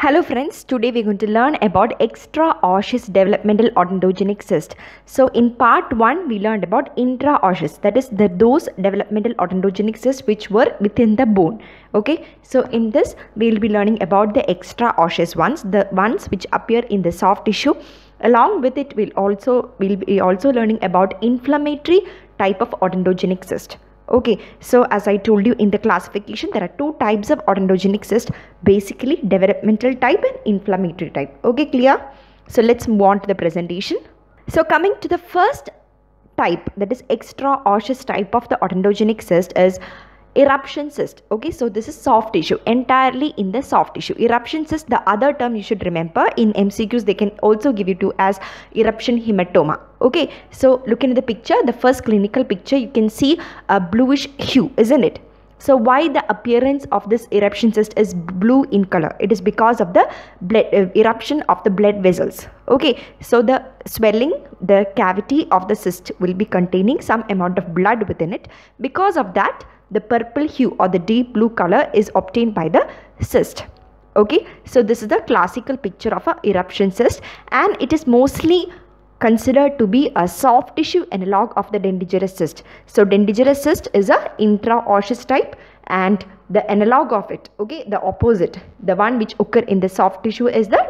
Hello friends, today we're going to learn about extra-osseous developmental odontogenic cyst. So in part 1 we learned about intra-osseous, that is those developmental odontogenic cysts which were within the bone. Okay, so in this we'll be learning about the extra-osseous ones, the ones which appear in the soft tissue. Along with it we'll be also learning about inflammatory type of odontogenic cyst. Okay, so as I told you in the classification, there are two types of odontogenic cyst, basically developmental type and inflammatory type. Okay, clear? So let's move on to the presentation. So coming to the first type, that is extra-osseous type of the odontogenic cyst, is eruption cyst. Okay, so this is soft tissue, entirely in the soft tissue. Eruption cyst, the other term you should remember in MCQs, they can also give you to as eruption hematoma. Okay, so looking at the picture, the first clinical picture, you can see a bluish hue, isn't it? So why the appearance of this eruption cyst is blue in color? It is because of the blood, eruption of the blood vessels. Okay, so the swelling, the cavity of the cyst will be containing some amount of blood within it. Because of that, the purple hue or the deep blue color is obtained by the cyst. Okay, so this is the classical picture of a eruption cyst, and it is mostly considered to be a soft tissue analog of the dentigerous cyst. So dentigerous cyst is a intra-osseous type, and the analog of it, okay, the opposite, the one which occur in the soft tissue is the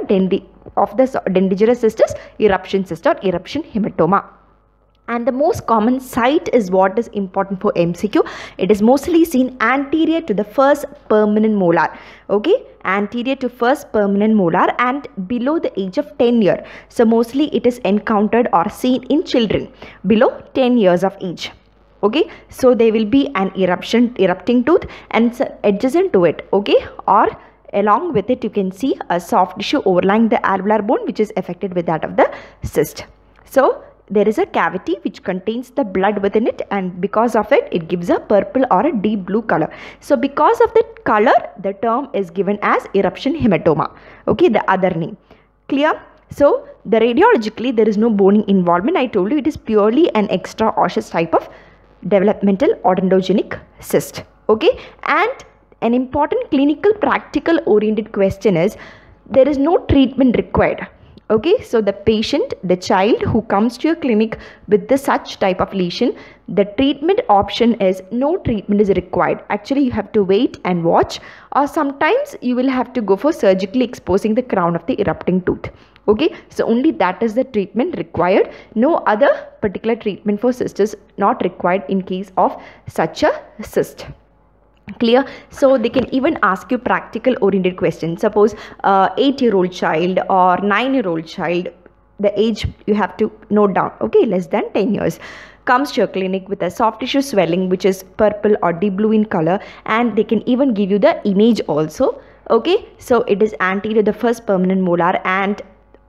dentigerous cyst is eruption cyst or eruption hematoma. And the most common site is what is important for MCQ. It is mostly seen anterior to the first permanent molar. Okay, anterior to first permanent molar and below the age of 10 years. So mostly it is encountered or seen in children below 10 years of age. Okay, so there will be an erupting tooth and adjacent to it. Okay, or along with it you can see a soft tissue overlying the alveolar bone which is affected with that of the cyst. So there is a cavity which contains the blood within it, and because of it, it gives a purple or a deep blue color. So because of that color, the term is given as eruption hematoma. Okay, the other name. Clear? So the radiologically, there is no boning involvement. I told you it is purely an extra-osseous type of developmental odontogenic cyst. Okay, and an important clinical practical oriented question is, there is no treatment required. Okay, so the patient, the child who comes to your clinic with the such type of lesion, the treatment option is no treatment is required. Actually, you have to wait and watch, or sometimes you will have to go for surgically exposing the crown of the erupting tooth. Okay, so only that is the treatment required. No other particular treatment for cyst is not required in case of such a cyst. Clear? So they can even ask you practical oriented questions. Suppose 8-year-old child or 9-year-old child, the age you have to note down, okay, less than 10 years, comes to your clinic with a soft tissue swelling which is purple or deep blue in color, and they can even give you the image also. Okay, so it is anterior to the first permanent molar, and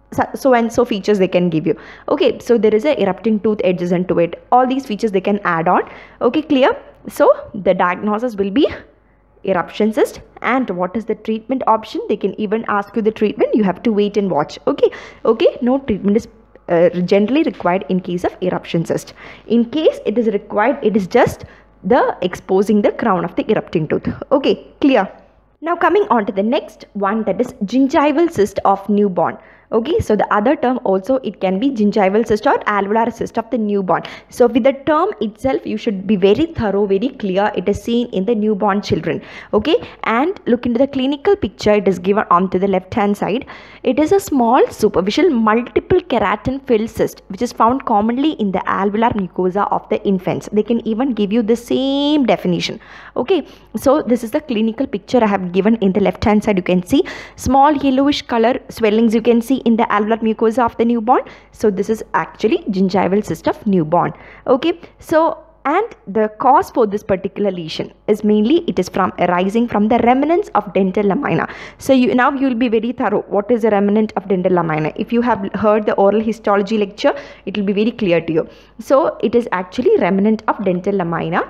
so and so features they can give you. Okay, so there is a erupting tooth adjacent to it. All these features they can add on. Okay, clear? So the diagnosis will be eruption cyst, and what is the treatment option? They can even ask you the treatment. You have to wait and watch. Okay, okay, no treatment is generally required in case of eruption cyst. In case it is required, it is just the exposing the crown of the erupting tooth. Okay, clear? Now coming on to the next one, that is gingival cyst of newborn. Okay, so the other term also, it can be gingival cyst or alveolar cyst of the newborn. So with the term itself, you should be very thorough, very clear. It is seen in the newborn children. Okay, and look into the clinical picture. It is given on to the left hand side. It is a small superficial multiple keratin filled cyst which is found commonly in the alveolar mucosa of the infants. They can even give you the same definition. Okay, so this is the clinical picture I have given in the left hand side. You can see small yellowish color swellings you can see in the alveolar mucosa of the newborn. So this is actually gingival cyst of newborn. Okay, so and the cause for this particular lesion is mainly it is arising from the remnants of dental lamina. So you will be very thorough. What is a remnant of dental lamina? If you have heard the oral histology lecture, it will be very clear to you. So it is actually remnant of dental lamina.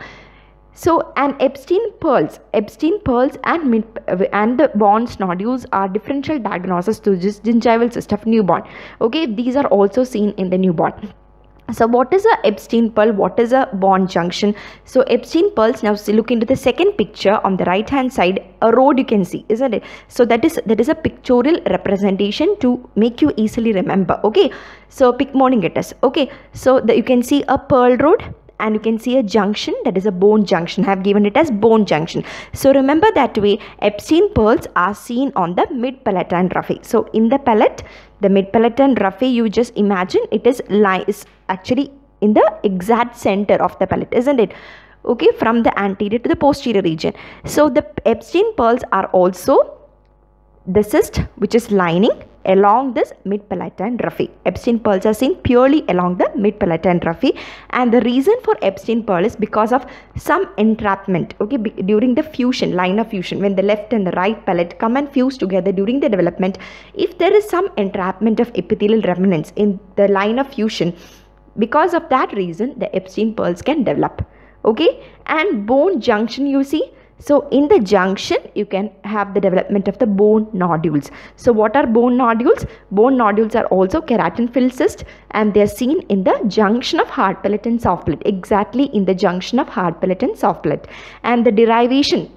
So, and Epstein pearls and the Bond's nodules are differential diagnosis to this gingival cyst of newborn. Okay, these are also seen in the newborn. So what is a Epstein pearl? What is a bond junction? So Epstein pearls, now look into the second picture on the right hand side, a road you can see, isn't it? So that is a pictorial representation to make you easily remember. Okay, so pick morning it is. Okay, so you can see a pearl road and you can see a junction, that is a bone junction. I have given it as bone junction. So remember that way, Epstein pearls are seen on the mid-palatine raphe. So in the palate, the mid-palatine raphe, you just imagine it is actually in the exact center of the palate, isn't it? Okay, from the anterior to the posterior region. So the Epstein pearls are also the cyst which is lining along this mid-palatine raphe. Epstein pearls are seen purely along the mid-palatine raphe, and the reason for Epstein pearl is because of some entrapment. Okay, during the fusion, line of fusion, when the left and the right palate come and fuse together during the development, if there is some entrapment of epithelial remnants in the line of fusion, because of that reason the Epstein pearls can develop. Okay, and bone junction, you see, so in the junction you can have the development of the bone nodules. So what are bone nodules? Bone nodules are also keratin filled cysts, and they are seen in the junction of hard palate and soft palate, exactly in the junction of hard palate and soft palate, and the derivation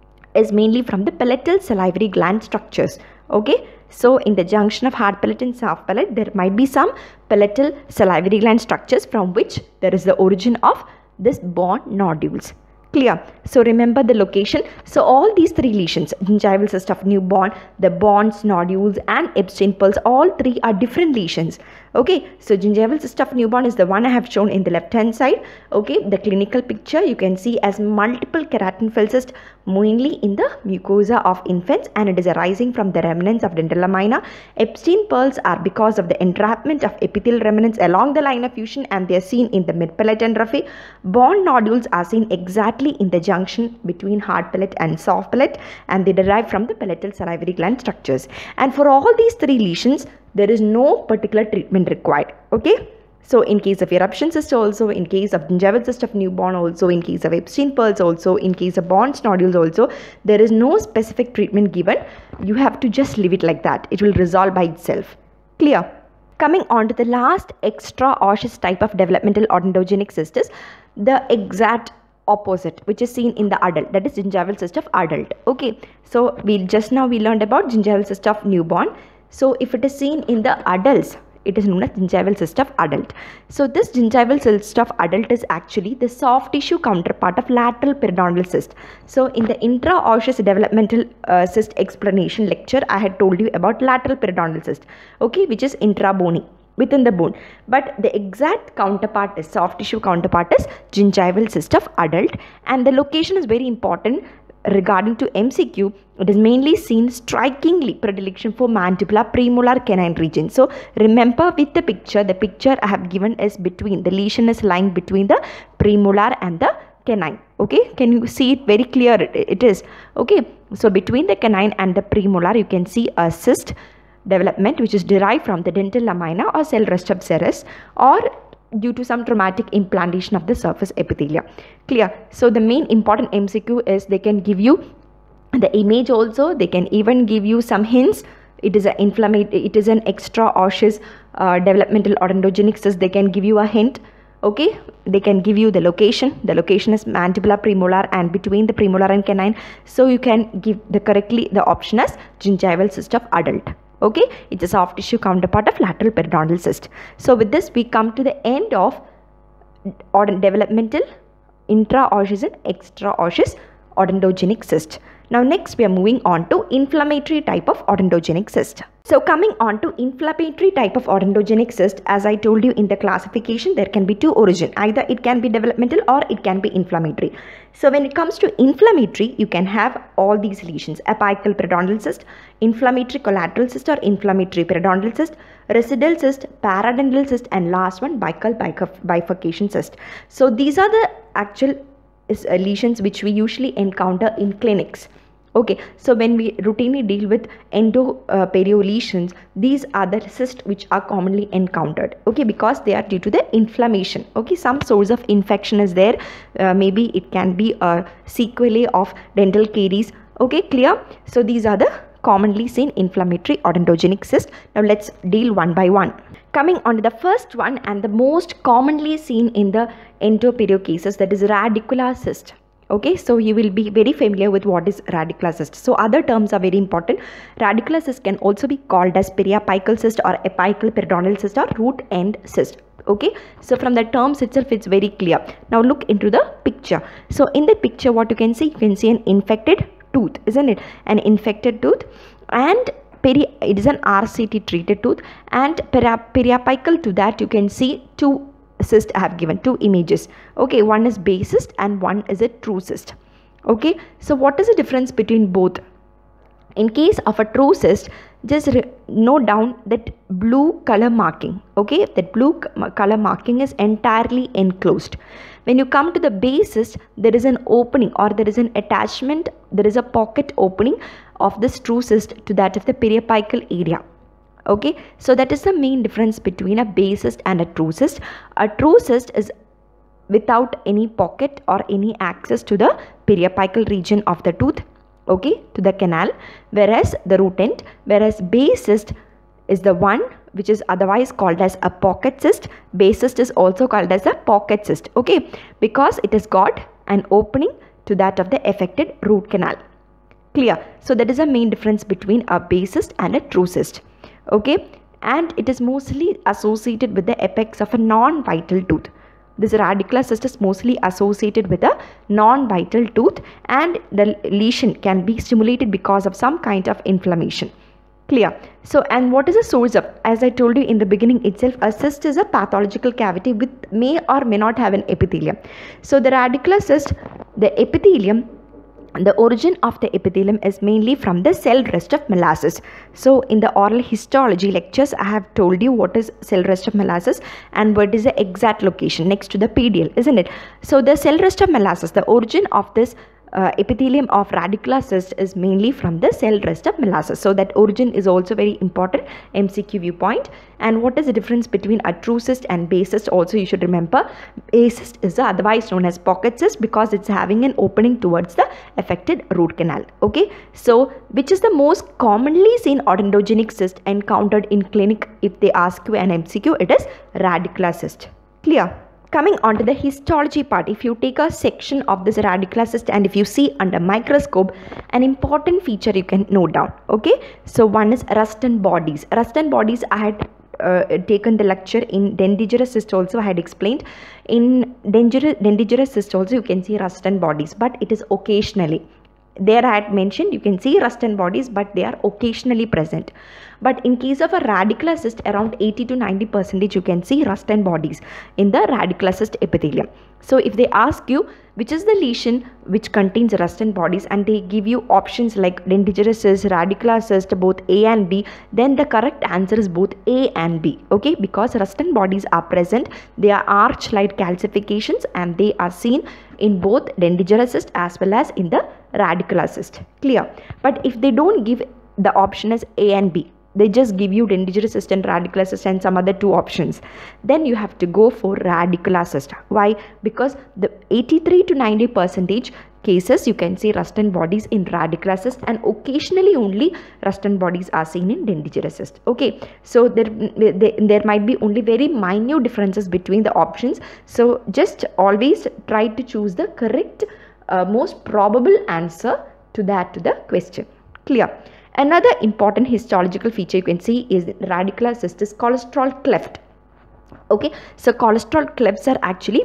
is mainly from the palatal salivary gland structures. Okay, so in the junction of hard palate and soft palate, there might be some palatal salivary gland structures from which there is the origin of this bone nodules. Clear? So remember the location. So all these three lesions, gingival cyst of newborn, the bones, nodules and Epstein pearls, all three are different lesions. Okay, so gingival cyst of newborn is the one I have shown in the left hand side. Okay, the clinical picture you can see as multiple keratin filled cyst mainly in the mucosa of infants, and it is arising from the remnants of dental lamina. Epstein pearls are because of the entrapment of epithelial remnants along the line of fusion, and they are seen in the mid-palatine raphe. Bone nodules are seen exactly in the junction between hard palate and soft palate, and they derive from the palatal salivary gland structures. And for all these three lesions, there is no particular treatment required. Okay, so in case of eruption cyst also, in case of gingival cyst of newborn also, in case of Epstein pearls also, in case of bones nodules also, there is no specific treatment given. You have to just leave it like that. It will resolve by itself. Clear? Coming on to the last extra osseous type of developmental odontogenic cyst is the exact opposite, which is seen in the adult, that is gingival cyst of adult. Okay, so we learned about gingival cyst of newborn. So if it is seen in the adults, it is known as gingival cyst of adult. So this gingival cyst of adult is actually the soft tissue counterpart of lateral periodontal cyst. So in the intraosseous developmental cyst explanation lecture, I had told you about lateral periodontal cyst, okay, which is intrabony, within the bone, but the exact counterpart is soft tissue counterpart is gingival cyst of adult. And the location is very important regarding to MCQ. It is mainly seen strikingly predilection for mandibular premolar canine region. So remember with the picture I have given is between, the lesion is lying between the premolar and the canine. Okay, can you see it very clear? It is okay. So between the canine and the premolar you can see a cyst development which is derived from the dental lamina or cell rest of serous, or due to some traumatic implantation of the surface epithelia. Clear? So the main important MCQ is they can give you the image also, they can even give you some hints. It is an extra osseous developmental odontogenic cyst. They can give you a hint. Okay, they can give you the location. The location is mandibular premolar and between the premolar and canine. So you can give the option as gingival cyst of adult. Okay, it's a soft tissue counterpart of lateral periodontal cyst. So with this we come to the end of developmental intraosseous and extraosseous odontogenic cyst. Now next we are moving on to inflammatory type of odontogenic cyst. So coming on to inflammatory type of odontogenic cyst, as I told you in the classification, there can be two origin. Either it can be developmental or it can be inflammatory. So when it comes to inflammatory, you can have all these lesions: apical periodontal cyst, inflammatory collateral cyst or inflammatory periodontal cyst, residual cyst, paradental cyst, and last one buccal bifurcation cyst. So these are the actual lesions which we usually encounter in clinics. Okay, so when we routinely deal with endoperio lesions, these are the cysts which are commonly encountered. Okay, because they are due to the inflammation. Okay, some source of infection is there. Maybe it can be a sequelae of dental caries. Okay, clear? So these are the commonly seen inflammatory odontogenic cyst. Now let's deal one by one. Coming on to the first one and the most commonly seen in the endoperio cases, that is radicular cyst. Okay, so you will be very familiar with what is radicular cyst. So other terms are very important. Radicular cyst can also be called as periapical cyst or apical periodontal cyst or root end cyst. Okay, so from the terms itself it's very clear. Now look into the picture. So in the picture what you can see an infected tooth, isn't it? An infected tooth, and it is an RCT treated tooth, and periapical to that you can see two cyst. I have given two images. Okay, one is base cyst and one is a true cyst. Okay, so what is the difference between both? In case of a true cyst, just note down that blue color marking. Okay, that blue color marking is entirely enclosed. When you come to the base cyst, there is an opening or there is an attachment, there is a pocket opening of this true cyst to that of the periapical area. Okay, so that is the main difference between a base cyst and a true cyst. A true cyst is without any pocket or any access to the periapical region of the tooth, okay, to the canal, whereas the root end, whereas base cyst is the one which is otherwise called as a pocket cyst. Base cyst is also called as a pocket cyst, okay, because it has got an opening to that of the affected root canal. Clear? So that is the main difference between a base cyst and a true cyst. Okay, and it is mostly associated with the apex of a non-vital tooth. This radicular cyst is mostly associated with a non-vital tooth, and the lesion can be stimulated because of some kind of inflammation. Clear? So, and what is the source of? As I told you in the beginning itself, a cyst is a pathological cavity which may or may not have an epithelium. So the radicular cyst, the epithelium, the origin of the epithelium is mainly from the cell rest of molasses. So in the oral histology lectures, I have told you what is cell rest of molasses and what is the exact location next to the pedial, isn't it? So the cell rest of molasses, the origin of this epithelium of radicular cyst is mainly from the cell rest of molasses. So that origin is also very important MCQ viewpoint. And what is the difference between a true cyst and base cyst? Also you should remember, base cyst is otherwise known as pocket cyst because it's having an opening towards the affected root canal. Okay, so which is the most commonly seen odontogenic cyst encountered in clinic? If they ask you an MCQ, it is radicular cyst. Clear? Coming on to the histology part, if you take a section of this radicular cyst and if you see under microscope, an important feature you can note down. Okay, so one is rust and bodies. Rust and bodies, I had taken the lecture in dentigerous cyst also. I had explained in dentigerous cyst also you can see rust and bodies, but it is occasionally. There I had mentioned you can see rust and bodies, but they are occasionally present. But in case of a radicular cyst, around 80 to 90% you can see rust and bodies in the radicular cyst epithelium. So if they ask you which is the lesion which contains rust and bodies and they give you options like dentigerous cyst, radicular cyst, both A and B, then the correct answer is both A and B. Okay, because rust and bodies are present, they are arch-like calcifications and they are seen in both dentigerous cyst as well as in the radicular cyst. Clear? But if they don't give the option as A and B, they just give you dentigerous cyst and radicular cyst and some other two options, then you have to go for radicular cyst. Why? Because the 83 to 90% cases you can see rust and bodies in radicular cyst, and occasionally only rust and bodies are seen in dentigerous cyst. Okay, so there might be only very minute differences between the options. So just always try to choose the correct most probable answer to the question. Clear? Another important histological feature you can see is radicular cyst is cholesterol cleft. Okay, so cholesterol clefts are actually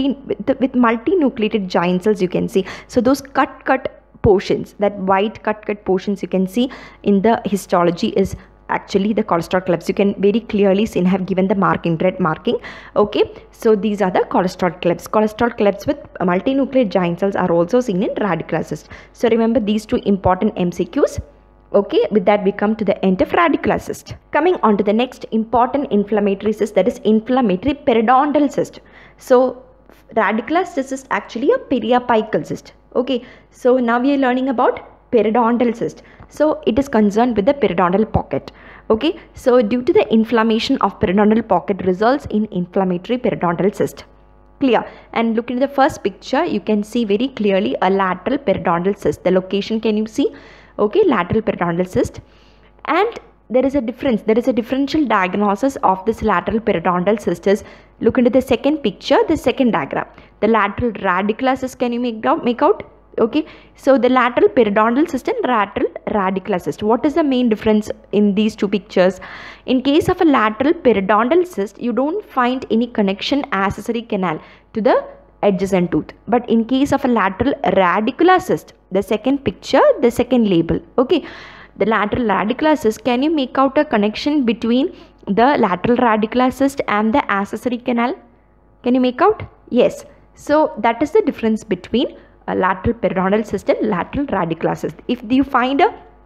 with multinucleated giant cells you can see. So those cut portions, that white cut portions you can see in the histology is actually the cholesterol clefts. You can very clearly see and have given the marking, red marking. Okay, so these are the cholesterol clefts. Cholesterol clefts with multinucleated giant cells are also seen in radicular cyst. So remember these two important MCQs. Okay, with that we come to the end of radicular cyst. Coming on to the next important inflammatory cyst, that is inflammatory periodontal cyst. So radicular cyst is actually a periapical cyst. Okay, so now we are learning about periodontal cyst. So it is concerned with the periodontal pocket. Okay, so due to the inflammation of periodontal pocket results in inflammatory periodontal cyst. Clear? And look into the first picture, you can see very clearly a lateral periodontal cyst. The location can you see? okay, lateral periodontal cyst. And there is a difference, there is a differential diagnosis of this lateral periodontal cyst is, look into the second picture, the second diagram. The lateral radicular cyst, can you make out? Okay, so the lateral periodontal cyst and lateral radicular cyst, what is the main difference in these two pictures? In case of a lateral periodontal cyst, you don't find any connection accessory canal to the adjacent tooth. But in case of a lateral radicular cyst, the second picture, the second label, okay, the lateral radicular cyst, can you make out a connection between the lateral radicular cyst and the accessory canal? Can you make out? Yes. So that is the difference between a lateral periodontal cyst and lateral radicular cyst. If you find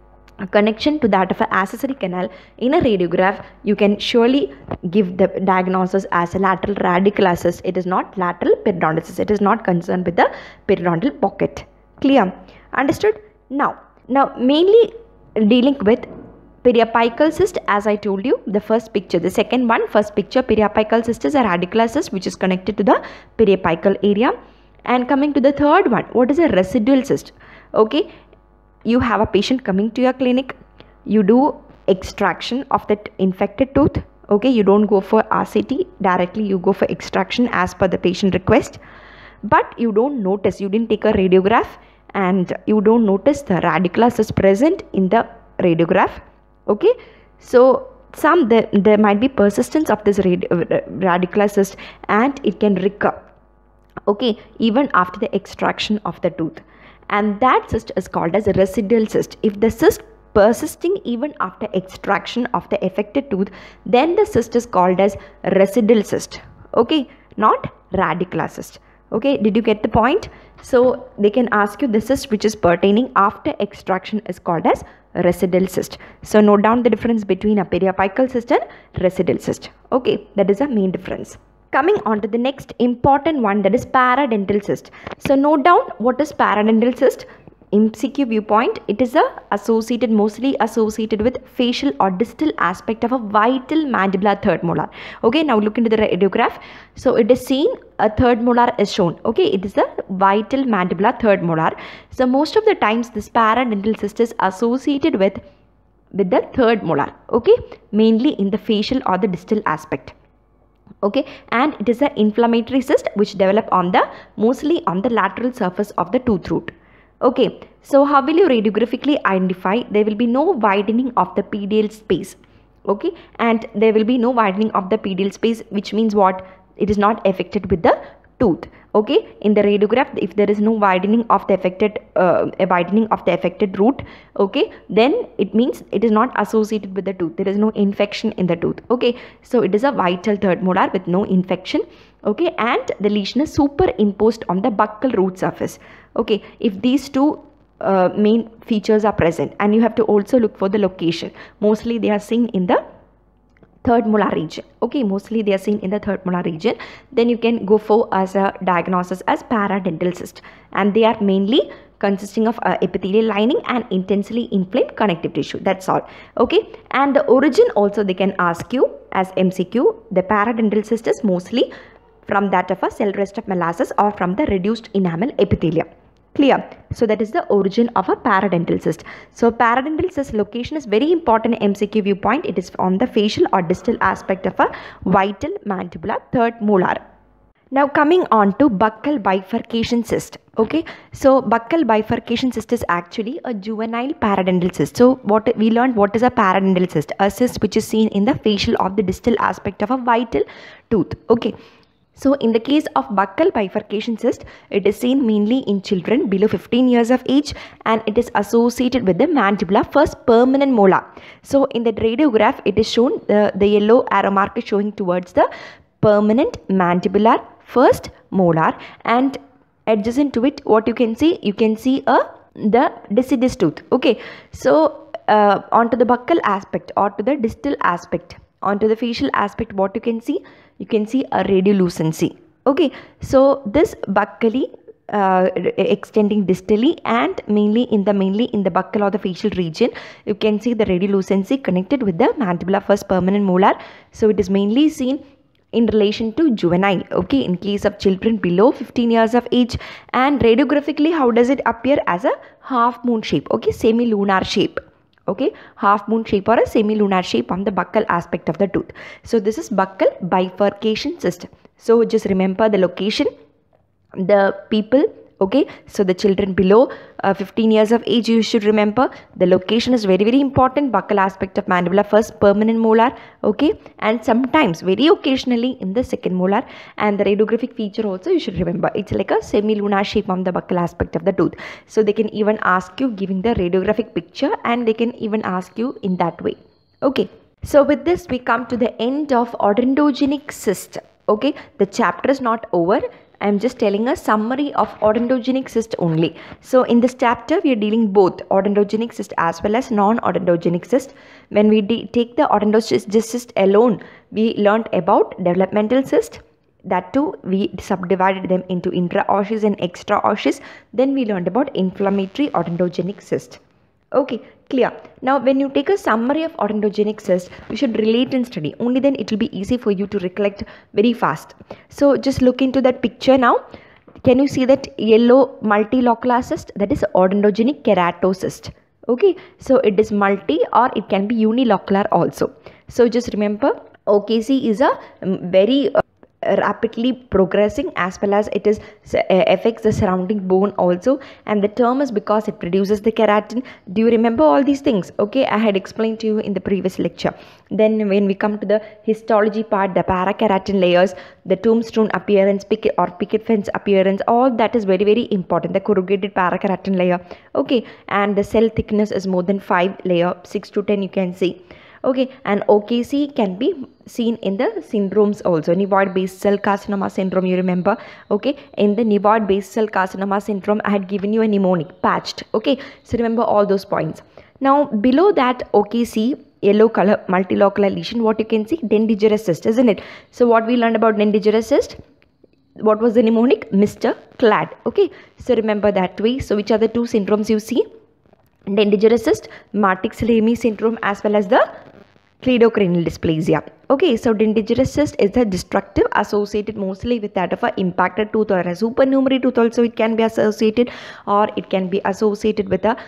a connection to that of an accessory canal in a radiograph, you can surely give the diagnosis as a lateral radicular cyst. It is not lateral periodontal cyst. It is not concerned with the periodontal pocket. Clear? Understood? Now mainly dealing with periapical cyst, as I told you, the first picture, the second one, first picture, periapical cyst is a radicular cyst which is connected to the periapical area. And coming to the third one, what is a residual cyst? Okay, you have a patient coming to your clinic, you do extraction of that infected tooth. Okay, you don't go for RCT directly, you go for extraction as per the patient request, but you don't notice, you didn't take a radiograph and you don't notice the radicular cyst present in the radiograph. Okay, so there might be persistence of this radicular cyst and it can recur, okay, even after the extraction of the tooth, and that cyst is called as a residual cyst. If the cyst persisting even after extraction of the affected tooth, then the cyst is called as residual cyst, okay, not radicular cyst. Okay, did you get the point? So they can ask you the cyst which is pertaining after extraction is called as residual cyst. So note down the difference between a periapical cyst and residual cyst. Okay, that is a main difference. Coming on to the next important one, that is paradental cyst. So note down what is paradental cyst. MCQ viewpoint, it is mostly associated with facial or distal aspect of a vital mandibular third molar. Okay, now look into the radiograph. So it is seen a third molar is shown. Okay, it is the vital mandibular third molar. So most of the times this paradental cyst is associated with the third molar. Okay, mainly in the facial or the distal aspect. Okay, and it is an inflammatory cyst which develop mostly on the lateral surface of the tooth root. Okay, so how will you radiographically identify? There will be no widening of the pedial space. Okay, and there will be no widening of the pedial space, which means what? It is not affected with the tooth. Okay, in the radiograph, if there is no widening of the affected root, okay, then it means it is not associated with the tooth. There is no infection in the tooth. Okay, so it is a vital third molar with no infection. Okay, and the lesion is superimposed on the buccal root surface. Okay, if these two main features are present, and you have to also look for the location. Mostly they are seen in the third molar region. Okay, mostly they are seen in the third molar region. Then you can go for as a diagnosis as paradental cyst, and they are mainly consisting of epithelial lining and intensely inflamed connective tissue. That's all. Okay, and the origin also they can ask you as MCQ. The paradental cyst is mostly from that of a cell rest of molasses or from the reduced enamel epithelium. Clear? So that is the origin of a paradental cyst. So paradental cyst location is very important MCQ viewpoint. It is on the facial or distal aspect of a vital mandibular third molar. Now coming on to buccal bifurcation cyst. Okay, so buccal bifurcation cyst is actually a juvenile paradental cyst. So what we learned, what is a paradental cyst? A cyst which is seen in the facial or the distal aspect of a vital tooth. Okay. So in the case of buccal bifurcation cyst, it is seen mainly in children below 15 years of age, and it is associated with the mandibular first permanent molar. So in the radiograph, it is shown the yellow arrow mark is showing towards the permanent mandibular first molar, and adjacent to it, what you can see the deciduous tooth. Okay, so onto the buccal aspect or to the distal aspect, onto the facial aspect, what you can see a radiolucency. Okay, so this buccally extending distally and mainly in the buccal or the facial region, you can see the radiolucency connected with the mandibular first permanent molar. So it is mainly seen in relation to juvenile, okay, in case of children below 15 years of age. And radiographically, how does it appear? As a half moon shape, okay, semi-lunar shape, okay, half moon shape or a semi-lunar shape on the buccal aspect of the tooth. So this is buccal bifurcation cyst. So just remember the location, the people, okay, so the children below 15 years of age, you should remember the location is very important. Buccal aspect of mandibular, first permanent molar, okay, and sometimes very occasionally in the second molar. And the radiographic feature also you should remember, it's like a semi-lunar shape on the buccal aspect of the tooth. So they can even ask you giving the radiographic picture, and they can even ask you in that way, okay. So with this we come to the end of odontogenic cyst, okay. The chapter is not over. I am just telling a summary of odontogenic cyst only. So in this chapter, we are dealing both odontogenic cyst as well as non-odontogenic cyst. When we take the odontogenic cyst alone, we learnt about developmental cyst. That too, we subdivided them into intra-osseous and extra-osseous. Then we learned about inflammatory odontogenic cyst. Okay, clear. Now when you take a summary of odontogenic cyst, you should relate and study. Only then it will be easy for you to recollect very fast. So just look into that picture now. Can you see that yellow multilocular cyst? That is odontogenic keratocyst. Okay, so it is multi or it can be unilocular also. So just remember, OKC is a very rapidly progressing, as well as it is affects the surrounding bone also, and the term is because it produces the keratin. Do you remember all these things? Okay, I had explained to you in the previous lecture. Then when we come to the histology part, the parakeratin layers, the tombstone appearance, picket fence appearance, all that is very important. The corrugated parakeratin layer, okay, and the cell thickness is more than 5 layer, 6 to 10 you can see. Okay, and OKC can be seen in the syndromes also. Nevoid basal cell carcinoma syndrome, you remember? Okay, in the nevoid basal cell carcinoma syndrome, I had given you a mnemonic, patched. Okay, so remember all those points. Now below that OKC, yellow color multilocular lesion, what you can see? Dentigerous cyst, isn't it? So what we learned about dentigerous cyst? What was the mnemonic? Mr. Clad. Okay, so remember that way. So which are the two syndromes you see? Dentigerous cyst, Martix-Lamy syndrome, as well as the cleidocranial dysplasia. Okay, so dentigerous cyst is the destructive, associated mostly with that of a impacted tooth or a supernumerary tooth also it can be associated, or it can be associated with a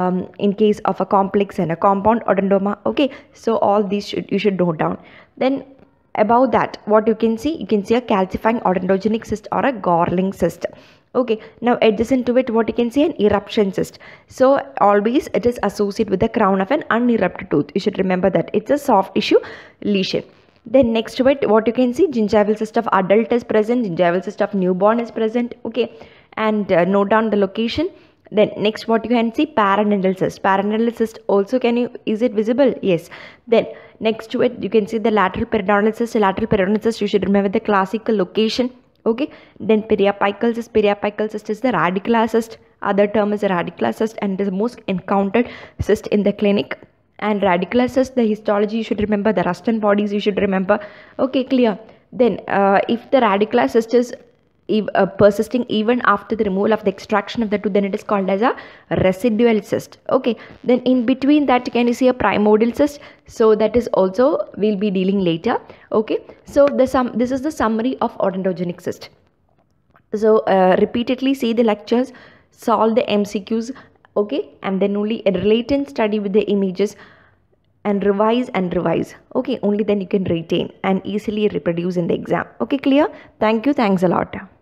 in case of a complex and a compound odontoma. Okay, so all these you should note down. Then above that, what you can see? You can see a calcifying odontogenic cyst or a Gorlin cyst. Okay, now adjacent to it, what you can see? An eruption cyst. So always it is associated with the crown of an unerupted tooth. You should remember that it's a soft tissue lesion. Then next to it, what you can see? Gingival cyst of adult is present, gingival cyst of newborn is present. Okay, and note down the location. Then next, what you can see? Paradental cyst. Paradental cyst also, is it visible? Yes. Then next to it, you can see the lateral periodontal cyst. Lateral periodontal cyst, you should remember the classical location. Okay, then periapical cyst. Periapical cyst is the radicular cyst. Other term is a radicular cyst, and it is the most encountered cyst in the clinic. And radicular cyst, the histology you should remember, the Ruston bodies you should remember. Okay, clear. Then if the radicular cyst is persisting even after the removal of the extraction of the tooth, then it is called as a residual cyst. Okay, then in between that, can you see a primordial cyst? So that is also we'll be dealing later. Okay, so this is the summary of odontogenic cyst. So repeatedly see the lectures, solve the MCQs, okay, and then only relate and study with the images, and revise. Okay, only then you can retain and easily reproduce in the exam. Okay, clear? Thank you. Thanks a lot.